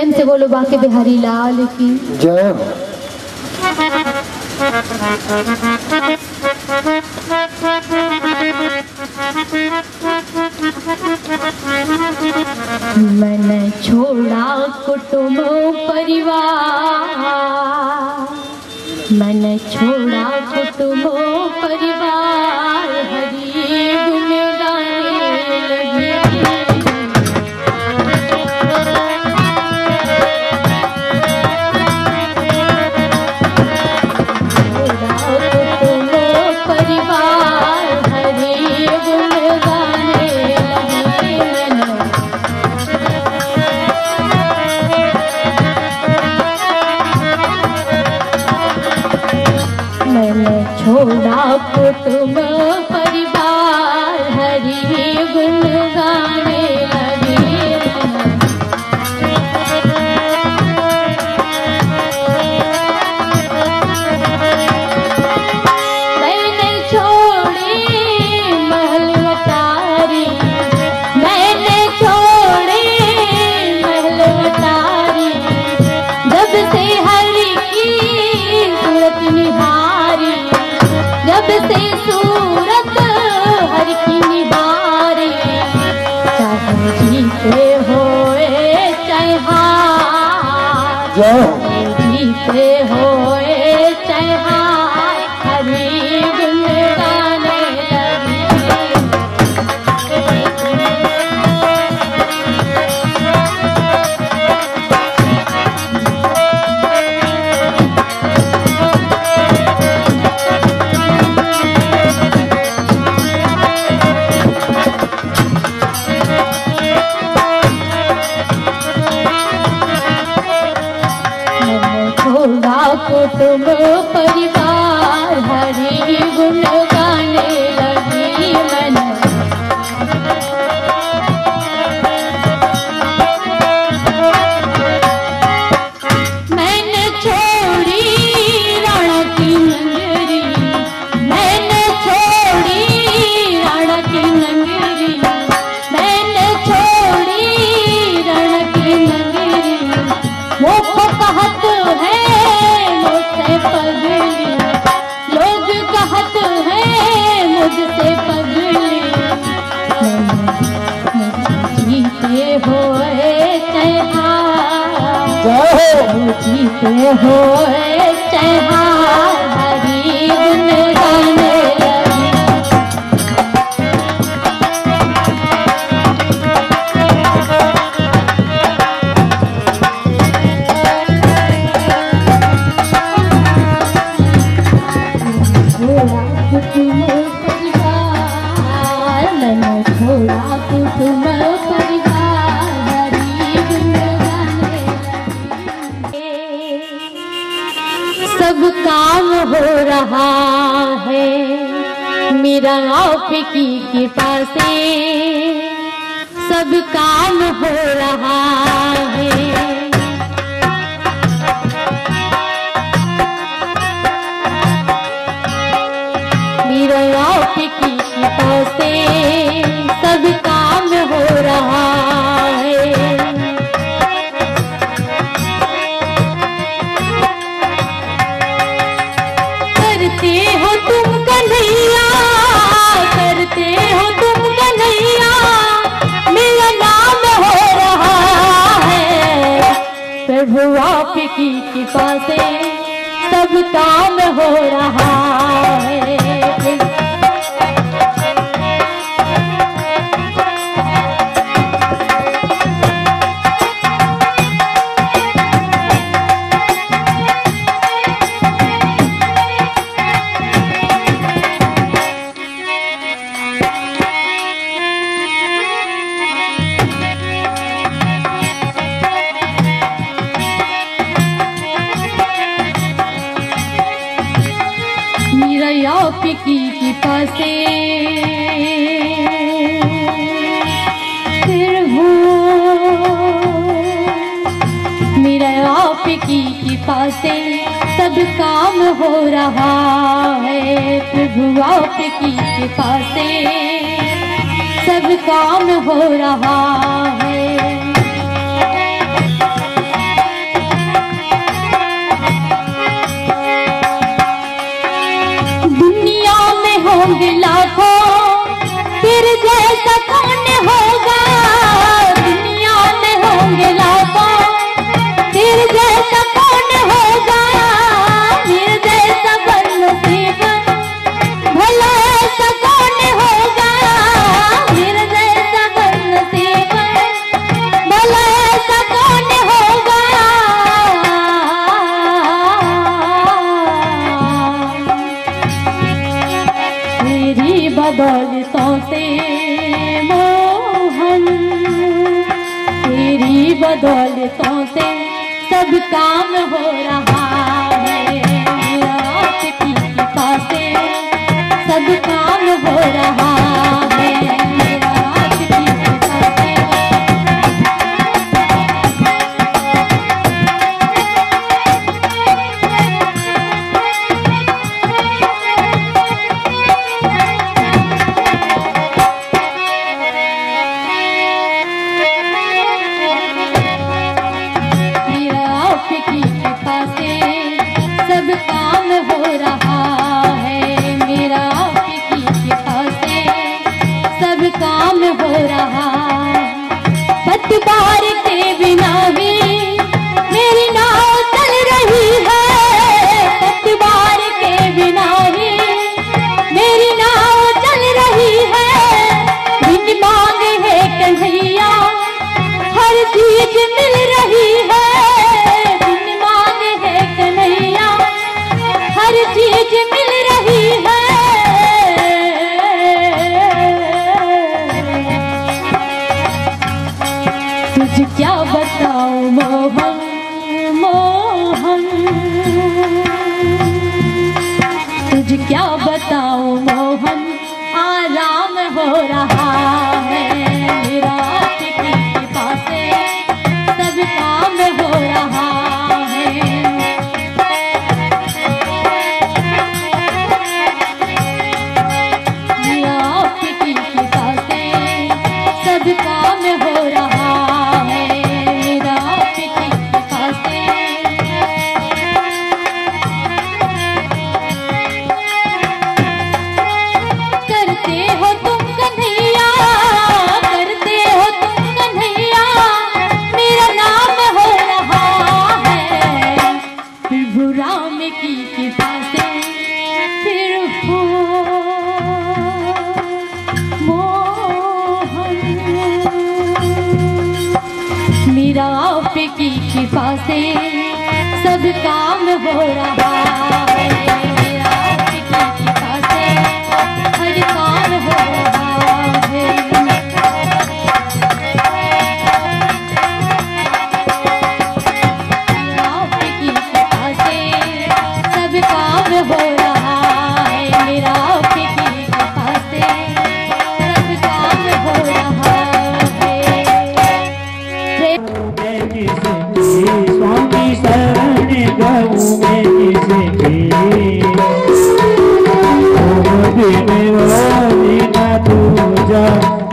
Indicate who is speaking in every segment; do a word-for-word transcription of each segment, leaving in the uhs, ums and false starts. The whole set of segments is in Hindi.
Speaker 1: प्रेम से बोलो बाके बिहारी लाल की
Speaker 2: जय हो।
Speaker 1: मैंने छोड़ा कुटुंब परिवार, मैंने छोड़ा कुटुंब परिवार, हरि गुण गाने लगी। छोड़ा कुटुंब परिवार, हरि गुण गाने लगी। मैंने छोड़ी महल अटारी, मैंने छोड़ी महल अटारी, जब से हरि की सूरत निहारी, जब से सूरत हर की निबारे, चाहे जीते होए चाहे हार, जीते होए चाहे हार, हरि गुण गाने लगी। कुटुंब परिवार, हरि गुण गाने लगी। मैंने मैंने छोड़ी राणा की नगरी, मैंने छोड़ी राणा की नगरी, मैंने छोड़ी राणा की नगरी, वो कहत है पगली, लोग कहत है मुझसे पगली, जीते होए चाहे हार, जीते होए चाहे हार, हरि गुण गाने लगी। सब काम हो रहा है मेरा आपकी कृपा से, सब काम हो रहा है। मेरा आपकी कृपा से सब काम हो रहा है। करते हो तुम कन्हैया, करते हो तुम कन्हैया, मेरा नाम हो रहा है। प्रभु आपकी कृपा से सब काम हो रहा है। आपकी कृपा से प्रभु, मेरा आपकी कृपा से सब काम हो रहा है। प्रभु आपकी कृपा से सब काम हो रहा है। होंगे लाखों, तेरे जैसा कौन होगा। दुनिया में होंगे लाखों, तेरे जैसा कौन होगा। मेरे जैसा बदनसीब भला ऐसा कौन होगा। मेरे जैसा बदनसीब भला ऐसा कौन होगा। तेरी बदौलतों से मोहन, तेरी बदौलतों से सब काम हो रहा है। मेरा आपकी कृपा से सब काम हो रहा है। मेरा आपकी कृपा से सब काम हो रहा है। मेरा आपकी कृपा से सब काम हो रहा। पतवार के बिना भी मेरी नाव चल रही है। पतवार के बिना ही मेरी नाव चल रही है। बिन मांगे है कन्हैया हर चीज मिल रही है। हर चीज मिल रही है। तुझ क्या बताऊं मोहन मोहन, तुझ क्या बताऊं मोहन, आराम हो रहा है। मेरा आपकी कृपा से सब काम हो रहा है। सब काम हो रहा है। मेरा आपकी कृपा से करते हो तुम कन्हैया, करते हो तुम कन्हैया, मेरा नाम हो रहा है। प्रभु राम की कृपा से फिर हो मेरा आपकी कृपा से सब काम हो रहा है। मेरा आपकी कृपा से हर काम हो रहा है। मेरा आपकी कृपा से सब काम हो रहा है। मेरा आपकी कृपा से सब काम हो रहा है।
Speaker 2: स्वामी शरण गऊ में किसी वाली ना दूजा,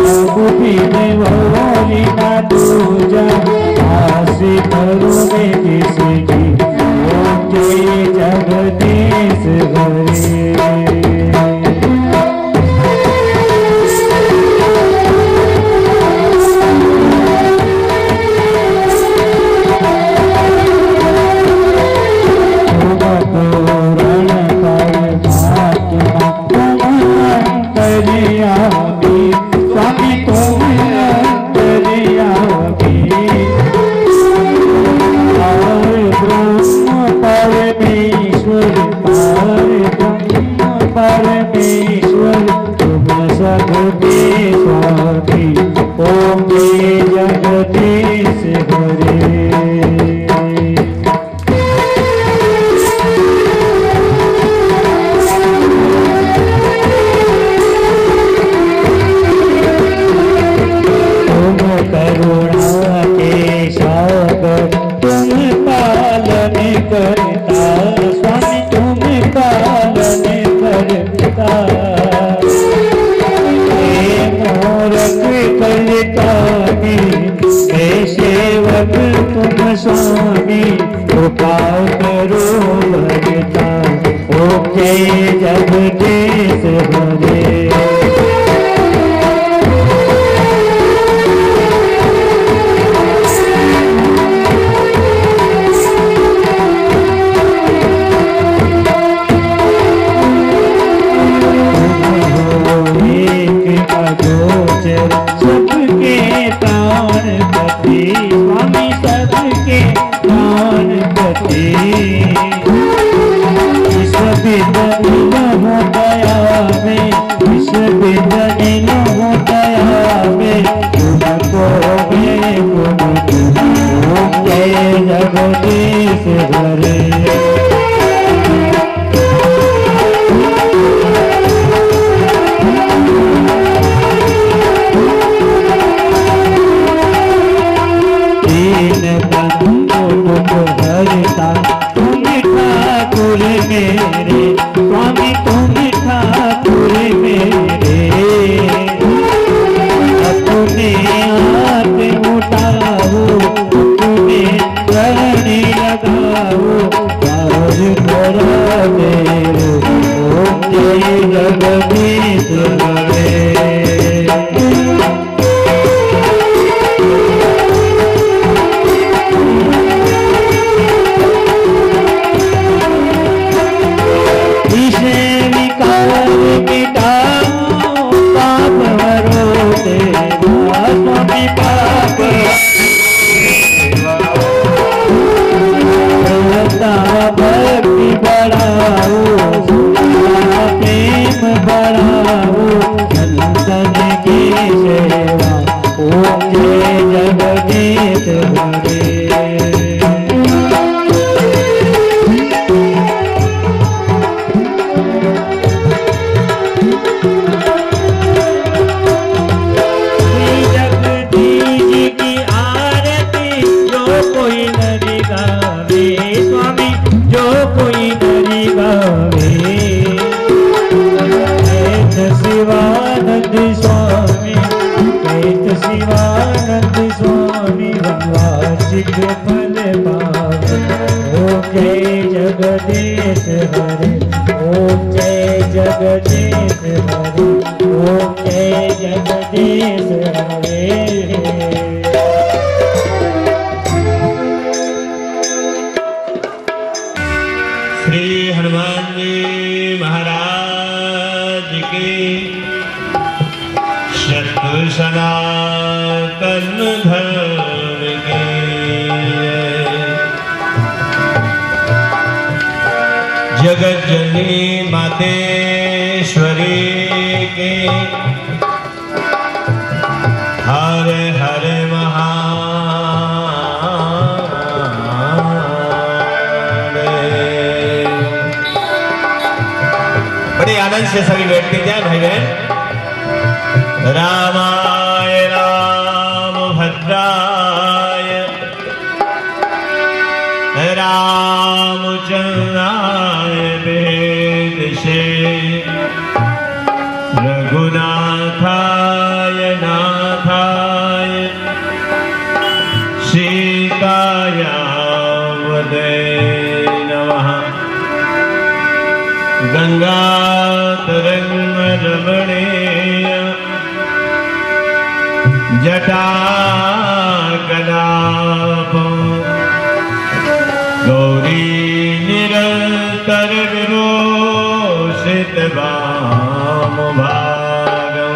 Speaker 2: वाली ना दूजा, आशी करो में किसी की ओके जगदीश हरे। परमेश्वर तुम सबके स्वामी, ओम जगदीश हरे। करुणा के सागर तुम पालन करता, स्वामी तुम पालन करता। हे मूरख कलितानी हे सेवक तुम स्वामी, कृपा करो भगता ओके जगदीश जगदीश हरे। सबके प्राणपति स्वामी सबके प्राणपति इस विदन हो दया में इस विदन हो दया में तुमको मैं गुण जय जगदीश हरे। हरता तुम ठाकुर मेरे स्वामी तुम ठाकुर मेरे अपने हाथ उठाओ अपने चरण लगाओ प्यार करा मेरे ओम जय जगदीश हरे। भक्ति बढ़ाओ प्रेम बढ़ाओ संतन की सेवा ओम जय जगदीश हरे। शिवानंद स्वामी कैत शिवानंद स्वामी वनवासिक फल पावे ओम जय जगदीश हरे। ओम जय जगदीश हरे। ओम जय जगदीश हरे।
Speaker 3: श्री हनुमान जी महाराज की शत्रु सनातन धर्म के जगत जननी मातेश्वरी के हर हर आनंद से सभी बैठते जाए भाई बहन। रामाय राम भद्राय रामचंद्राय वेदसे रघुनाथाय नाथाय सीताया वदे नमः। गंगा तरंग रमणीय जटा कलाप गौरी निरंतर विरोषित वाम भागो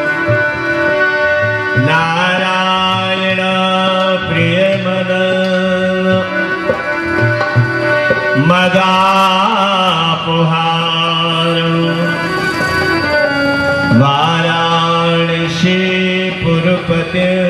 Speaker 3: नारायण प्रिय मन मदापहार वाराणसी पुरपते